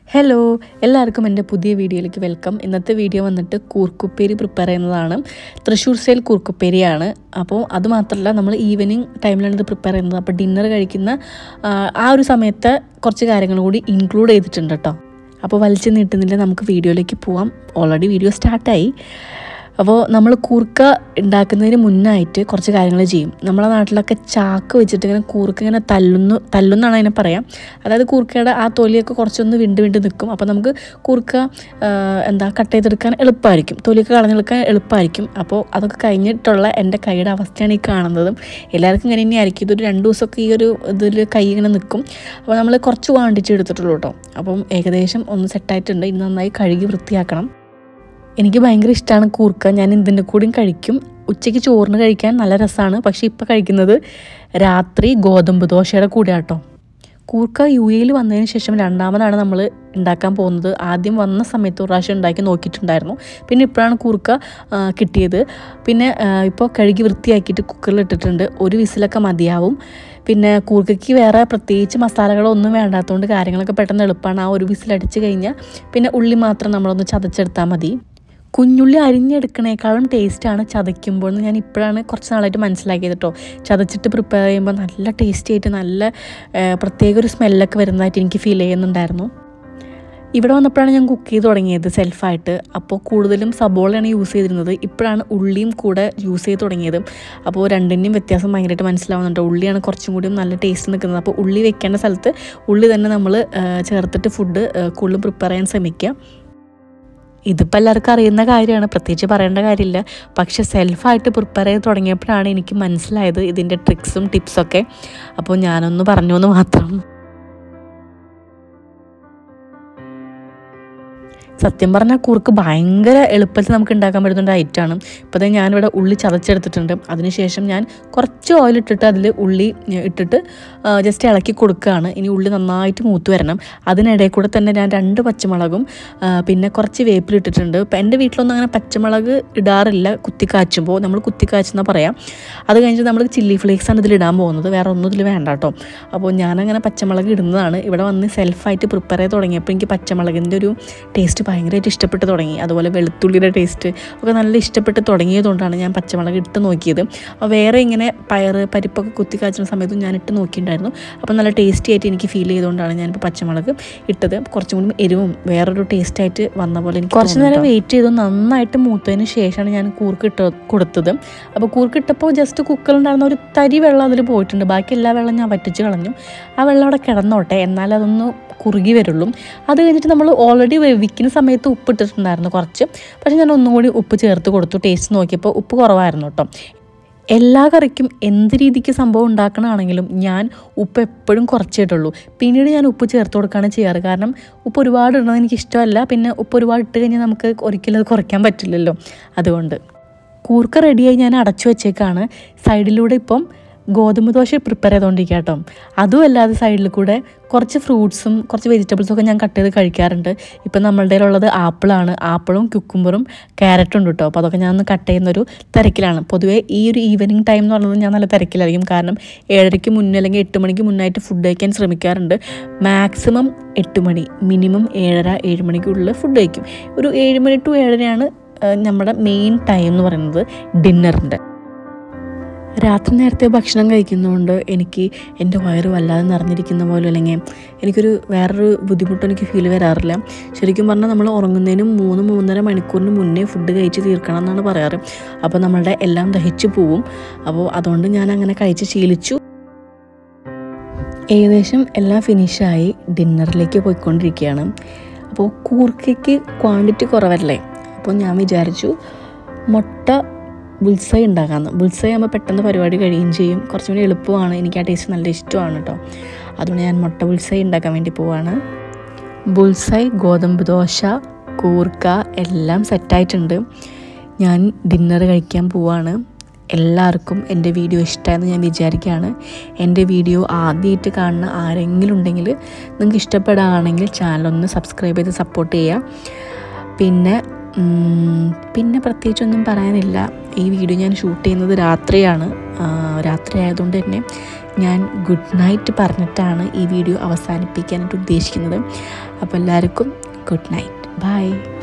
Hello എല്ലാവർക്കും എൻ്റെ പുതിയ വീഡിയോയിലേക്ക് വെൽക്കം. ഇന്നത്തെ വീഡിയോ വന്നിട്ട് കൂർക്കുപ്പേരി പ്രിപ്പയർ ചെയ്യുന്നതാണ്. തൃശ്ശൂർ സ്റ്റൈൽ കൂർക്കുപ്പേരിയാണ്. അപ്പോൾ അതുമാത്രമല്ല, നമ്മൾ ഈവനിങ് ടൈമിലാണ് ഇത് പ്രിപ്പയർ ചെയ്യുന്നത്. അപ്പോൾ ഡിന്നർ കഴിക്കുന്ന ആ ഒരു സമയത്ത് കുറച്ച് കാര്യങ്ങൾ കൂടി ഇൻക്ലൂഡ് ചെയ്തിട്ടുണ്ട് കേട്ടോ. അപ്പോൾ വലിച്ചു നീട്ടുന്നില്ല, നമുക്ക് വീഡിയോയിലേക്ക് പോവാം. ഓൾറെഡി വീഡിയോ സ്റ്റാർട്ടായി. അപ്പോൾ നമ്മൾ കൂർക്ക ഉണ്ടാക്കുന്നതിന് മുന്നായിട്ട് കുറച്ച് കാര്യങ്ങൾ ചെയ്യും. നമ്മളെ നാട്ടിലൊക്കെ ചാക്ക് വെച്ചിട്ട് ഇങ്ങനെ കൂർക്ക ഇങ്ങനെ തല്ലുന്നാണ് അതിനെ പറയാം. അതായത് കൂർക്കയുടെ ആ തൊലിയൊക്കെ കുറച്ചൊന്ന് വിണ്ട് നിൽക്കും. അപ്പോൾ നമുക്ക് കൂർക്ക കട്ട് ചെയ്തെടുക്കാൻ എളുപ്പമായിരിക്കും, തൊലിയൊക്കെ കളഞ്ഞെടുക്കാൻ എളുപ്പമായിരിക്കും. അപ്പോൾ അതൊക്കെ കഴിഞ്ഞിട്ടുള്ള എൻ്റെ കൈയുടെ അവസ്ഥയാണ് ഈ കാണുന്നതും. എല്ലാവർക്കും ഇങ്ങനെ തന്നെയായിരിക്കും. ഇതൊരു 2 ദിവസമൊക്കെ ഈ ഒരു ഇതിൽ കൈ ഇങ്ങനെ നിൽക്കും. അപ്പോൾ നമ്മൾ കുറച്ച് ക്വാണ്ടിറ്റി എടുത്തിട്ടുള്ളൂ കേട്ടോ. അപ്പം ഏകദേശം ഒന്ന് സെറ്റായിട്ടുണ്ട്. ഇനി നന്നായി കഴുകി വൃത്തിയാക്കണം. എനിക്ക് ഭയങ്കര ഇഷ്ടമാണ് കൂർക്ക. ഞാൻ ഇതിൻ്റെ കൂടെയും കഴിക്കും. ഉച്ചയ്ക്ക് ചോറിന് കഴിക്കാൻ നല്ല രസമാണ്. പക്ഷേ ഇപ്പോൾ കഴിക്കുന്നത് രാത്രി ഗോതമ്പ് ദോശയുടെ കൂടെ കേട്ടോ. കൂർക്ക UAE വന്നതിന് ശേഷം രണ്ടാമതാണ് നമ്മൾ ഉണ്ടാക്കാൻ പോകുന്നത്. ആദ്യം വന്ന സമയത്ത് ഒരു പ്രാവശ്യം ഉണ്ടാക്കി നോക്കിയിട്ടുണ്ടായിരുന്നു. പിന്നെ ഇപ്പോഴാണ് കൂർക്ക കിട്ടിയത്. പിന്നെ ഇപ്പോൾ കഴുകി വൃത്തിയാക്കിയിട്ട് കുക്കറിൽ ഇട്ടിട്ടുണ്ട്. ഒരു വിസിലൊക്കെ മതിയാവും. പിന്നെ കൂർക്കയ്ക്ക് വേറെ പ്രത്യേകിച്ച് മസാലകളൊന്നും വേണ്ടാത്തതുകൊണ്ട് കാര്യങ്ങളൊക്കെ പെട്ടെന്ന് എളുപ്പമാണ്. ആ ഒരു വിസിലടിച്ച് കഴിഞ്ഞാൽ പിന്നെ ഉള്ളി മാത്രം നമ്മളൊന്ന് ചതച്ചെടുത്താൽ മതി. കുഞ്ഞുള്ളി അരിഞ്ഞെടുക്കണേക്കാളും ടേസ്റ്റാണ് ചതയ്ക്കുമ്പോൾ എന്ന് ഞാൻ ഇപ്പോഴാണ് കുറച്ച് നാളായിട്ട് മനസ്സിലാക്കിയത് കേട്ടോ. ചതച്ചിട്ട് പ്രിപ്പയർ ചെയ്യുമ്പോൾ നല്ല ടേസ്റ്റി ആയിട്ട് നല്ല പ്രത്യേക ഒരു സ്മെല്ലൊക്കെ വരുന്നതായിട്ട് എനിക്ക് ഫീൽ ചെയ്യുന്നുണ്ടായിരുന്നു. ഇവിടെ വന്നപ്പോഴാണ് ഞാൻ കുക്ക് ചെയ്ത് തുടങ്ങിയത് സെൽഫായിട്ട്. അപ്പോൾ കൂടുതലും സബോളയാണ് യൂസ് ചെയ്തിരുന്നത്. ഇപ്പോഴാണ് ഉള്ളിയും കൂടെ യൂസ് ചെയ്ത് തുടങ്ങിയത്. അപ്പോൾ രണ്ടിൻ്റെയും വ്യത്യാസം ഭയങ്കരമായിട്ട് മനസ്സിലാവുന്നുണ്ട്. ഉള്ളിയാണ് കുറച്ചും കൂടിയും നല്ല ടേസ്റ്റ് നിൽക്കുന്നത്. അപ്പോൾ ഉള്ളി വെക്കേണ്ട സ്ഥലത്ത് ഉള്ളി തന്നെ നമ്മൾ ചേർത്തിട്ട് ഫുഡ് കൂടുതലും പ്രിപ്പയർ ചെയ്യാൻ ശ്രമിക്കുക. ഇതിപ്പോൾ എല്ലാവർക്കും അറിയുന്ന കാര്യമാണ്, പ്രത്യേകിച്ച് പറയേണ്ട കാര്യമില്ല. പക്ഷെ സെൽഫായിട്ട് പ്രിപ്പയർ ചെയ്ത് തുടങ്ങിയപ്പോഴാണ് എനിക്ക് മനസ്സിലായത് ഇതിൻ്റെ ട്രിക്സും ടിപ്സൊക്കെ. അപ്പോൾ ഞാനൊന്ന് പറഞ്ഞു എന്ന് മാത്രം. സത്യം പറഞ്ഞാൽ കൂർക്ക് ഭയങ്കര എളുപ്പത്തിൽ നമുക്ക് ഉണ്ടാക്കാൻ പറ്റുന്ന ഐറ്റമാണ്. ഇപ്പോൾ തന്നെ ഞാനിവിടെ ഉള്ളി ചതച്ചെടുത്തിട്ടുണ്ട്. അതിനുശേഷം ഞാൻ കുറച്ച് ഓയിലിട്ടിട്ട് അതിൽ ഉള്ളി ഇട്ടിട്ട് ജസ്റ്റ് ഇളക്കി കൊടുക്കുകയാണ്. ഇനി ഉള്ളി നന്നായിട്ട് മൂത്ത് വരണം. അതിനിടയിൽ കൂടെ തന്നെ ഞാൻ 2 പച്ചമുളകും പിന്നെ കുറച്ച് വേപ്പിലിട്ടിട്ടുണ്ട്. ഇപ്പം എൻ്റെ വീട്ടിലൊന്നും അങ്ങനെ പച്ചമുളക് ഇടാറില്ല. കുത്തിക്കാച്ചുമ്പോൾ നമ്മൾ കുത്തിക്കാച്ചെന്ന് പറയാം. അത് കഴിഞ്ഞിട്ട് നമ്മൾ ചില്ലി ഫ്ലേക്സാണ് ഇതിലിടാൻ പോകുന്നത്. വേറെ ഒന്നും ഇതിൽ വേണ്ട കേട്ടോ. അപ്പോൾ ഞാനങ്ങനെ പച്ചമുളക് ഇടുന്നതാണ്. ഇവിടെ വന്ന് സെൽഫായിട്ട് പ്രിപ്പയർ ചെയ്ത് തുടങ്ങിയപ്പോൾ എനിക്ക് പച്ചമുളകിൻ്റെ ഒരു ടേസ്റ്റ് ഭയങ്കരമായിട്ട് ഇഷ്ടപ്പെട്ട് തുടങ്ങി. അതുപോലെ വെളുത്തുള്ളിയുടെ ടേസ്റ്റ് ഒക്കെ നല്ല ഇഷ്ടപ്പെട്ട് തുടങ്ങിയതുകൊണ്ടാണ് ഞാൻ പച്ചമുളക് ഇട്ട് നോക്കിയത്. അപ്പോൾ വേറെ ഇങ്ങനെ പരിപ്പൊക്കെ കുത്തിക്കാച്ചുന്ന സമയത്തും ഞാൻ ഇട്ട് നോക്കിയിട്ടുണ്ടായിരുന്നു. അപ്പോൾ നല്ല ടേസ്റ്റി ആയിട്ട് എനിക്ക് ഫീൽ ചെയ്തുകൊണ്ടാണ് ഞാനിപ്പോൾ പച്ചമുളക് ഇട്ടത്. കുറച്ചും കൂടി എരിവും വേറൊരു ടേസ്റ്റായിട്ട് വന്ന പോലെ എനിക്ക് കുറച്ച് നേരം വെയിറ്റ് ചെയ്തു. നന്നായിട്ട് മൂത്തതിന് ശേഷമാണ് ഞാൻ കൂർക്ക് കൊടുത്തത്. അപ്പോൾ കൂർക്ക് ഇട്ടപ്പോൾ ജസ്റ്റ് കുക്കറിലുണ്ടായിരുന്ന ഒരു തരി വെള്ളം അതിൽ പോയിട്ടുണ്ട്. ബാക്കി എല്ലാ വെള്ളം ഞാൻ വറ്റിച്ച് കളഞ്ഞു. ആ വെള്ളം അവിടെ കിടന്നോട്ടെ, എന്നാലും അതൊന്ന് കുറുകി വരുള്ളൂ. അത് കഴിഞ്ഞിട്ട് നമ്മൾ ഓൾറെഡി വേവിക്കുന്ന സമയത്ത് ഉപ്പ് ഇട്ടിട്ടുണ്ടായിരുന്നു കുറച്ച്. പക്ഷേ ഞാൻ ഒന്നും കൂടി ഉപ്പ് ചേർത്ത് കൊടുത്തു. ടേസ്റ്റ് നോക്കിയപ്പോൾ ഉപ്പ് കുറവായിരുന്നു കേട്ടോ. എല്ലാ കറിക്കും എന്ത് രീതിക്ക് സംഭവം ഉണ്ടാക്കണമെങ്കിലും ഞാൻ ഉപ്പ് എപ്പോഴും കുറച്ചിട്ടുള്ളൂ. പിന്നീട് ഞാൻ ഉപ്പ് ചേർത്ത് കൊടുക്കുകയാണ് ചെയ്യാറ്. കാരണം ഉപ്പ് ഒരുപാട് ഇടുന്നത് എനിക്ക് ഇഷ്ടമല്ല. പിന്നെ ഉപ്പ് ഒരുപാട് ഇട്ട് കഴിഞ്ഞാൽ നമുക്ക് ഒരിക്കലും അത് കുറയ്ക്കാൻ പറ്റില്ലല്ലോ. അതുകൊണ്ട് കൂർക്ക റെഡിയായി ഞാൻ അടച്ചു വെച്ചേക്കാണ്. സൈഡിലൂടെ ഇപ്പം ഗോതമ്പ് ദോശ പ്രിപ്പയർ ചെയ്തുകൊണ്ടിരിക്കുക കേട്ടോ. അതും അല്ലാതെ സൈഡിൽ കൂടെ കുറച്ച് ഫ്രൂട്ട്സും കുറച്ച് വെജിറ്റബിൾസൊക്കെ ഞാൻ കട്ട് ചെയ്ത് കഴിക്കാറുണ്ട്. ഇപ്പം നമ്മളുടെ ഉള്ളത് ആപ്പിളാണ്. ആപ്പിളും കുക്കുംബറും ക്യാരറ്റും ഉണ്ട് കേട്ടോ. അപ്പോൾ അതൊക്കെ ഞാൻ ഒന്ന് കട്ട് ചെയ്യുന്നൊരു തിരക്കിലാണ്. പൊതുവേ ഈ ഒരു ഈവനിങ് ടൈം എന്ന് പറയുന്നത് ഞാൻ നല്ല തിരക്കിലായിരിക്കും. കാരണം 7:30 മുന്നേ അല്ലെങ്കിൽ 8 മണിക്ക് മുന്നായിട്ട് ഫുഡ് കഴിക്കാൻ ശ്രമിക്കാറുണ്ട്. മാക്സിമം 8 മണി, മിനിമം 7:30, 7 മണിക്കുള്ളിൽ ഫുഡ് കഴിക്കും. ഒരു 7 മണി to 7:30 നമ്മുടെ മെയിൻ ടൈം എന്ന് പറയുന്നത് ഡിന്നറിൻ്റെ. രാത്രി നേരത്തെ ഭക്ഷണം കഴിക്കുന്നതുകൊണ്ട് എനിക്ക് എൻ്റെ വയറ് വല്ലാതെ നിറഞ്ഞിരിക്കുന്ന പോലെ, അല്ലെങ്കിൽ എനിക്കൊരു വേറൊരു ബുദ്ധിമുട്ടും എനിക്ക് ഫീൽ വരാറില്ല. ശരിക്കും പറഞ്ഞാൽ നമ്മൾ ഉറങ്ങുന്നതിന് 3-3.5 മണിക്കൂറിന് മുന്നേ ഫുഡ് കഴിച്ച് തീർക്കണം എന്നാണ് പറയാറ്. അപ്പോൾ നമ്മളുടെ എല്ലാം ദഹിച്ചു പോവും. അപ്പോൾ അതുകൊണ്ട് ഞാൻ അങ്ങനെ കഴിച്ച് ശീലിച്ചു. ഏകദേശം എല്ലാം ഫിനിഷായി ഡിന്നറിലേക്ക് പോയിക്കൊണ്ടിരിക്കുകയാണ്. അപ്പോൾ കൂർക്കയ്ക്ക് ക്വാണ്ടിറ്റി കുറവല്ലേ. അപ്പോൾ ഞാൻ വിചാരിച്ചു മുട്ട ബുൾസൈ ഉണ്ടാക്കാമെന്ന്. ബുൾസൈ ആകുമ്പോൾ പെട്ടെന്ന് പരിപാടി കഴിയുകയും ചെയ്യും. കുറച്ചും കൂടി എളുപ്പമാണ്. എനിക്ക് ആ ടേസ്റ്റ് നല്ല ഇഷ്ടമാണ് കേട്ടോ. അതുകൊണ്ട് ഞാൻ മുട്ട ബുൾസൈ ഉണ്ടാക്കാൻ വേണ്ടി പോവാണ്. ബുൾസൈ, ഗോതമ്പ് ദോശ, കൂർക്ക എല്ലാം സെറ്റായിട്ടുണ്ട്. ഞാൻ ഡിന്നർ കഴിക്കാൻ പോവാണ്. എല്ലാവർക്കും എൻ്റെ വീഡിയോ ഇഷ്ടമായെന്ന് ഞാൻ വിചാരിക്കുകയാണ്. എൻ്റെ വീഡിയോ ആദ്യമായിട്ട് കാണുന്ന ആരെങ്കിലും ഉണ്ടെങ്കിൽ, നിങ്ങൾക്ക് ഇഷ്ടപ്പെടുകയാണെങ്കിൽ ചാനലൊന്ന് സബ്സ്ക്രൈബ് ചെയ്ത് സപ്പോർട്ട് ചെയ്യുക. പിന്നെ പ്രത്യേകിച്ചൊന്നും പറയാനില്ല. ഈ വീഡിയോ ഞാൻ ഷൂട്ട് ചെയ്യുന്നത് രാത്രിയാണ്. രാത്രി ആയതുകൊണ്ട് തന്നെ ഞാൻ ഗുഡ് നൈറ്റ് പറഞ്ഞിട്ടാണ് ഈ വീഡിയോ അവസാനിപ്പിക്കാനായിട്ട് ഉദ്ദേശിക്കുന്നത്. അപ്പോൾ എല്ലാവർക്കും ഗുഡ് നൈറ്റ്. ബൈ.